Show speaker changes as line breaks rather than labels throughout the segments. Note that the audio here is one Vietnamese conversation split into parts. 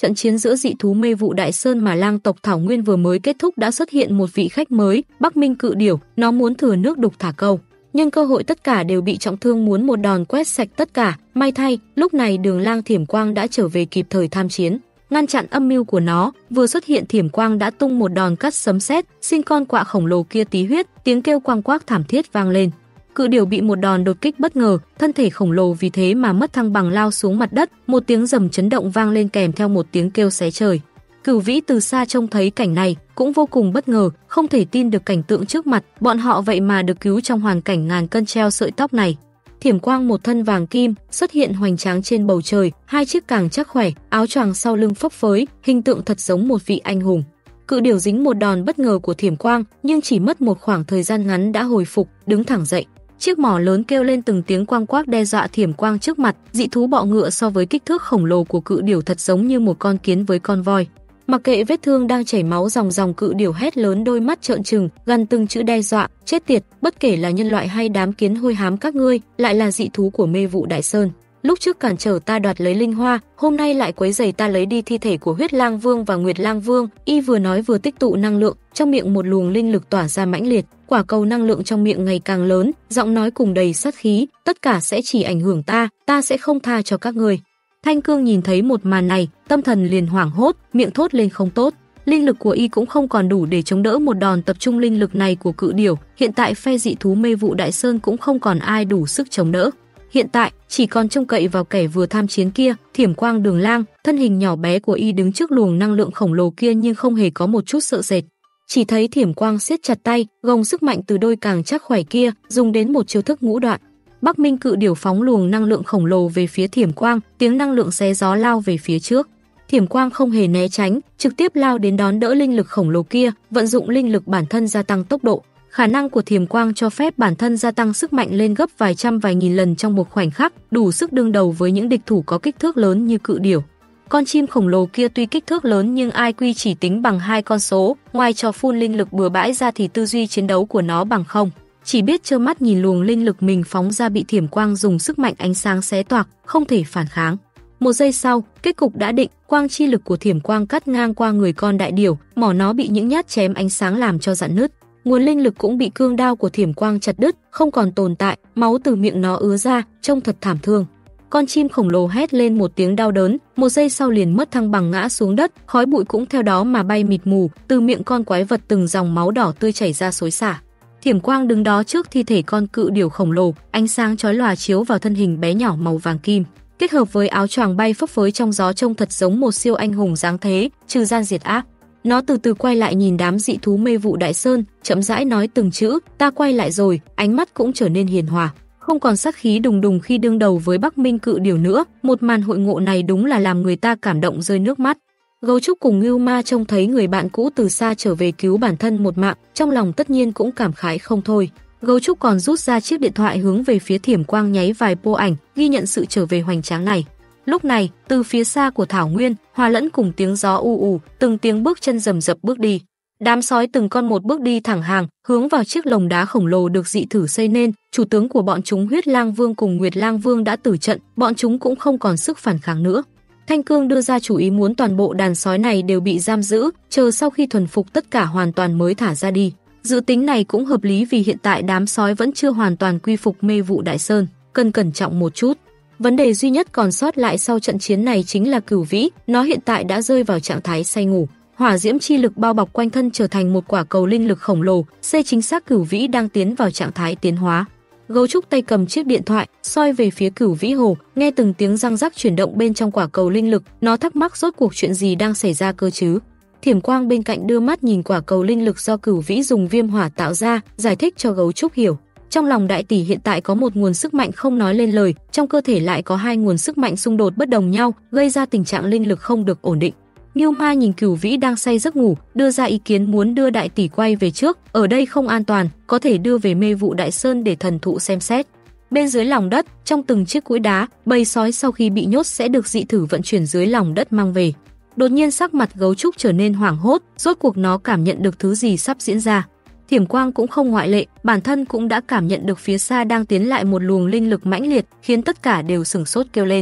trận chiến giữa dị thú Mê Vụ Đại Sơn mà lang tộc Thảo Nguyên vừa mới kết thúc đã xuất hiện một vị khách mới, Bắc Minh Cự Điểu, nó muốn thừa nước đục thả câu. Nhưng cơ hội tất cả đều bị trọng thương, muốn một đòn quét sạch tất cả. May thay, lúc này Đường Lang Thiểm Quang đã trở về kịp thời tham chiến, ngăn chặn âm mưu của nó. Vừa xuất hiện, Thiểm Quang đã tung một đòn cắt sấm sét, xin con quạ khổng lồ kia tí huyết, tiếng kêu quang quác thảm thiết vang lên. Cự điểu bị một đòn đột kích bất ngờ, thân thể khổng lồ vì thế mà mất thăng bằng lao xuống mặt đất, một tiếng rầm chấn động vang lên kèm theo một tiếng kêu xé trời. Cửu Vĩ từ xa trông thấy cảnh này cũng vô cùng bất ngờ, không thể tin được cảnh tượng trước mặt, bọn họ vậy mà được cứu trong hoàn cảnh ngàn cân treo sợi tóc này. Thiểm Quang một thân vàng kim xuất hiện hoành tráng trên bầu trời, hai chiếc càng chắc khỏe, áo choàng sau lưng phấp phới, hình tượng thật giống một vị anh hùng. Cự điểu dính một đòn bất ngờ của Thiểm Quang, nhưng chỉ mất một khoảng thời gian ngắn đã hồi phục, đứng thẳng dậy. Chiếc mỏ lớn kêu lên từng tiếng quang quác đe dọa Thiểm Quang trước mặt. Dị thú bọ ngựa so với kích thước khổng lồ của cự điểu thật giống như một con kiến với con voi. Mặc kệ vết thương đang chảy máu ròng ròng, cự điểu hét lớn, đôi mắt trợn trừng, gằn từng chữ đe dọa: chết tiệt, bất kể là nhân loại hay đám kiến hôi hám các ngươi, lại là dị thú của Mê Vụ Đại Sơn. Lúc trước cản trở ta đoạt lấy linh hoa, hôm nay lại quấy rầy ta lấy đi thi thể của Huyết Lang Vương và Nguyệt Lang Vương. Y vừa nói vừa tích tụ năng lượng, trong miệng một luồng linh lực tỏa ra mãnh liệt, quả cầu năng lượng trong miệng ngày càng lớn, giọng nói cùng đầy sát khí: tất cả sẽ chỉ ảnh hưởng ta sẽ không tha cho các ngươi. Thanh Cương nhìn thấy một màn này, tâm thần liền hoảng hốt, miệng thốt lên không tốt. Linh lực của y cũng không còn đủ để chống đỡ một đòn tập trung linh lực này của cự điểu, hiện tại phe dị thú Mê Vụ Đại Sơn cũng không còn ai đủ sức chống đỡ. Hiện tại chỉ còn trông cậy vào kẻ vừa tham chiến kia, Thiểm Quang Đường Lang. Thân hình nhỏ bé của y đứng trước luồng năng lượng khổng lồ kia nhưng không hề có một chút sợ sệt. Chỉ thấy Thiểm Quang siết chặt tay, gồng sức mạnh từ đôi càng chắc khỏe kia, dùng đến một chiêu thức ngũ đoạn. Bắc Minh Cự Điểu phóng luồng năng lượng khổng lồ về phía Thiểm Quang, tiếng năng lượng xé gió lao về phía trước. Thiểm Quang không hề né tránh, trực tiếp lao đến đón đỡ linh lực khổng lồ kia, vận dụng linh lực bản thân gia tăng tốc độ. Khả năng của Thiểm Quang cho phép bản thân gia tăng sức mạnh lên gấp vài trăm vài nghìn lần trong một khoảnh khắc, đủ sức đương đầu với những địch thủ có kích thước lớn như cự điểu. Con chim khổng lồ kia tuy kích thước lớn nhưng IQ chỉ tính bằng 2 con số, ngoài trò phun linh lực bừa bãi ra thì tư duy chiến đấu của nó bằng không. Chỉ biết trơ mắt nhìn luồng linh lực mình phóng ra bị Thiểm Quang dùng sức mạnh ánh sáng xé toạc, không thể phản kháng. Một giây sau, kết cục đã định, quang chi lực của Thiểm Quang cắt ngang qua người con đại điểu, mỏ nó bị những nhát chém ánh sáng làm cho rạn nứt. Nguồn linh lực cũng bị cương đao của Thiểm Quang chặt đứt, không còn tồn tại, máu từ miệng nó ứa ra, trông thật thảm thương. Con chim khổng lồ hét lên một tiếng đau đớn, một giây sau liền mất thăng bằng ngã xuống đất, khói bụi cũng theo đó mà bay mịt mù, từ miệng con quái vật từng dòng máu đỏ tươi chảy ra xối xả. Thiểm Quang đứng đó trước thi thể con cự điểu khổng lồ, ánh sáng chói lòa chiếu vào thân hình bé nhỏ màu vàng kim, kết hợp với áo choàng bay phấp phới trong gió trông thật giống một siêu anh hùng dáng thế, trừ gian diệt ác. Nó từ từ quay lại nhìn đám dị thú Mê Vụ Đại Sơn, chậm rãi nói từng chữ: ta quay lại rồi. Ánh mắt cũng trở nên hiền hòa, không còn sát khí đùng đùng khi đương đầu với Bắc Minh Cự Điểu nữa. Một màn hội ngộ này đúng là làm người ta cảm động rơi nước mắt. Gấu Trúc cùng Ngưu Ma trông thấy người bạn cũ từ xa trở về cứu bản thân một mạng, trong lòng tất nhiên cũng cảm khái không thôi. Gấu Trúc còn rút ra chiếc điện thoại hướng về phía Thiểm Quang nháy vài pô ảnh, ghi nhận sự trở về hoành tráng này. Lúc này, từ phía xa của Thảo Nguyên, hòa lẫn cùng tiếng gió u ù, từng tiếng bước chân rầm rập bước đi. Đám sói từng con một bước đi thẳng hàng, hướng vào chiếc lồng đá khổng lồ được dị thử xây nên. Chủ tướng của bọn chúng Huyết Lang Vương cùng Nguyệt Lang Vương đã tử trận, bọn chúng cũng không còn sức phản kháng nữa. Thanh Cương đưa ra chủ ý muốn toàn bộ đàn sói này đều bị giam giữ, chờ sau khi thuần phục tất cả hoàn toàn mới thả ra đi. Dự tính này cũng hợp lý vì hiện tại đám sói vẫn chưa hoàn toàn quy phục Mê Vụ Đại Sơn, cần cẩn trọng một chút. Vấn đề duy nhất còn sót lại sau trận chiến này chính là Cửu Vĩ, nó hiện tại đã rơi vào trạng thái say ngủ. Hỏa diễm chi lực bao bọc quanh thân trở thành một quả cầu linh lực khổng lồ, chính xác Cửu Vĩ đang tiến vào trạng thái tiến hóa. Gấu Trúc tay cầm chiếc điện thoại, soi về phía Cửu Vĩ Hồ, nghe từng tiếng răng rắc chuyển động bên trong quả cầu linh lực, nó thắc mắc rốt cuộc chuyện gì đang xảy ra cơ chứ. Thiểm Quang bên cạnh đưa mắt nhìn quả cầu linh lực do Cửu Vĩ dùng viêm hỏa tạo ra, giải thích cho Gấu Trúc hiểu. Trong lòng đại tỷ hiện tại có một nguồn sức mạnh không nói lên lời, trong cơ thể lại có hai nguồn sức mạnh xung đột bất đồng nhau, gây ra tình trạng linh lực không được ổn định. Ngưu Ma nhìn Cửu Vĩ đang say giấc ngủ, đưa ra ý kiến muốn đưa đại tỷ quay về trước, ở đây không an toàn, có thể đưa về Mê Vụ Đại Sơn để thần thụ xem xét. Bên dưới lòng đất, trong từng chiếc cũi đá, bầy sói sau khi bị nhốt sẽ được dị thử vận chuyển dưới lòng đất mang về. Đột nhiên sắc mặt Gấu Trúc trở nên hoảng hốt, rốt cuộc nó cảm nhận được thứ gì sắp diễn ra. Thiểm Quang cũng không ngoại lệ, bản thân cũng đã cảm nhận được phía xa đang tiến lại một luồng linh lực mãnh liệt, khiến tất cả đều sửng sốt kêu lên.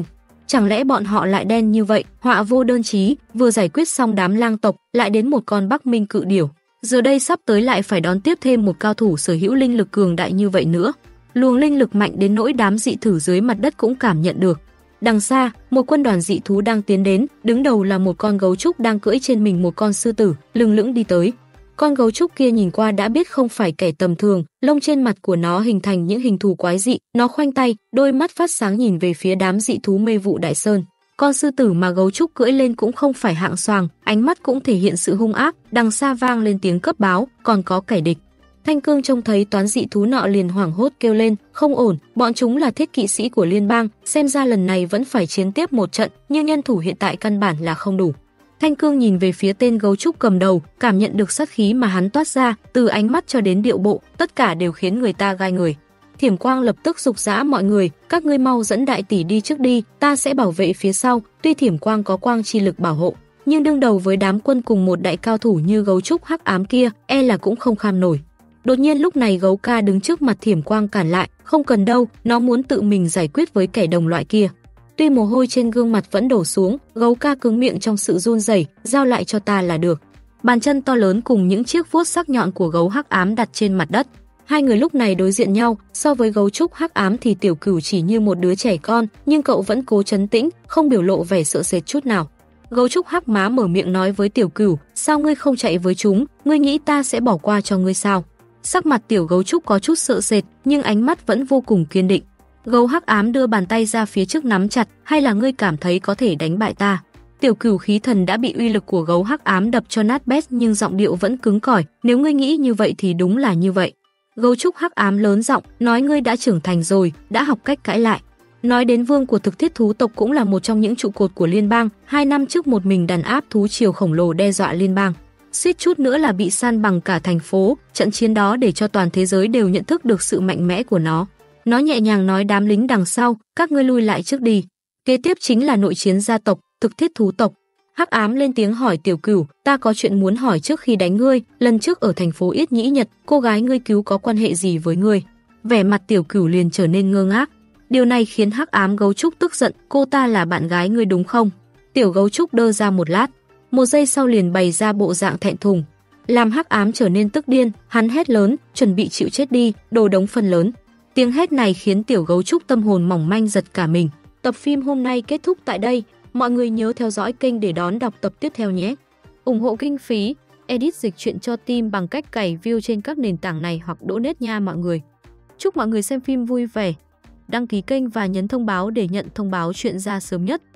Chẳng lẽ bọn họ lại đen như vậy? Họa vô đơn chí, vừa giải quyết xong đám lang tộc, lại đến một con Bắc Minh cự điểu. Giờ đây sắp tới lại phải đón tiếp thêm một cao thủ sở hữu linh lực cường đại như vậy nữa. Luồng linh lực mạnh đến nỗi đám dị thử dưới mặt đất cũng cảm nhận được. Đằng xa, một quân đoàn dị thú đang tiến đến, đứng đầu là một con gấu trúc đang cưỡi trên mình một con sư tử, lưng lững đi tới. Con gấu trúc kia nhìn qua đã biết không phải kẻ tầm thường, lông trên mặt của nó hình thành những hình thù quái dị, nó khoanh tay, đôi mắt phát sáng nhìn về phía đám dị thú Mê Vụ Đại Sơn. Con sư tử mà gấu trúc cưỡi lên cũng không phải hạng xoàng, ánh mắt cũng thể hiện sự hung ác, đằng xa vang lên tiếng cấp báo, còn có kẻ địch. Thanh Cương trông thấy toán dị thú nọ liền hoảng hốt kêu lên, không ổn, bọn chúng là thiết kỵ sĩ của liên bang, xem ra lần này vẫn phải chiến tiếp một trận, nhưng nhân thủ hiện tại căn bản là không đủ. Thanh Cương nhìn về phía tên gấu trúc cầm đầu, cảm nhận được sát khí mà hắn toát ra, từ ánh mắt cho đến điệu bộ, tất cả đều khiến người ta gai người. Thiểm Quang lập tức giục giã mọi người, các ngươi mau dẫn đại tỷ đi trước đi, ta sẽ bảo vệ phía sau. Tuy Thiểm Quang có quang chi lực bảo hộ, nhưng đương đầu với đám quân cùng một đại cao thủ như gấu trúc hắc ám kia, e là cũng không kham nổi. Đột nhiên lúc này gấu ca đứng trước mặt Thiểm Quang cản lại, không cần đâu, nó muốn tự mình giải quyết với kẻ đồng loại kia. Tuy mồ hôi trên gương mặt vẫn đổ xuống, gấu ca cứng miệng trong sự run rẩy, giao lại cho ta là được. Bàn chân to lớn cùng những chiếc vuốt sắc nhọn của gấu hắc ám đặt trên mặt đất. Hai người lúc này đối diện nhau, so với gấu trúc hắc ám thì Tiểu Cửu chỉ như một đứa trẻ con, nhưng cậu vẫn cố trấn tĩnh, không biểu lộ vẻ sợ sệt chút nào. Gấu trúc hắc má mở miệng nói với Tiểu Cửu, sao ngươi không chạy với chúng, ngươi nghĩ ta sẽ bỏ qua cho ngươi sao? Sắc mặt tiểu gấu trúc có chút sợ sệt, nhưng ánh mắt vẫn vô cùng kiên định. Gấu hắc ám đưa bàn tay ra phía trước nắm chặt, hay là ngươi cảm thấy có thể đánh bại ta? Tiểu Cửu khí thần đã bị uy lực của gấu hắc ám đập cho nát bét, nhưng giọng điệu vẫn cứng cỏi, nếu ngươi nghĩ như vậy thì đúng là như vậy. Gấu trúc hắc ám lớn giọng, nói ngươi đã trưởng thành rồi, đã học cách cãi lại. Nói đến vương của thực thiết thú tộc cũng là một trong những trụ cột của liên bang, 2 năm trước một mình đàn áp thú triều khổng lồ đe dọa liên bang. Suýt chút nữa là bị san bằng cả thành phố, trận chiến đó để cho toàn thế giới đều nhận thức được sự mạnh mẽ của nó. Nó nhẹ nhàng nói đám lính đằng sau, các ngươi lui lại trước đi. Kế tiếp chính là nội chiến gia tộc, thực thiết thú tộc. Hắc ám lên tiếng hỏi Tiểu Cửu, ta có chuyện muốn hỏi trước khi đánh ngươi, lần trước ở thành phố Yết Nhĩ Nhật, cô gái ngươi cứu có quan hệ gì với ngươi? Vẻ mặt Tiểu Cửu liền trở nên ngơ ngác. Điều này khiến Hắc ám gấu trúc tức giận, cô ta là bạn gái ngươi đúng không? Tiểu gấu trúc đơ ra một lát, một giây sau liền bày ra bộ dạng thẹn thùng. Làm Hắc ám trở nên tức điên, hắn hét lớn, chuẩn bị chịu chết đi, đồ đống phân lớn. Tiếng hét này khiến tiểu gấu trúc tâm hồn mỏng manh giật cả mình. Tập phim hôm nay kết thúc tại đây, mọi người nhớ theo dõi kênh để đón đọc tập tiếp theo nhé. Ủng hộ kinh phí, edit dịch truyện cho team bằng cách cày view trên các nền tảng này hoặc donate nha mọi người. Chúc mọi người xem phim vui vẻ. Đăng ký kênh và nhấn thông báo để nhận thông báo chuyện ra sớm nhất.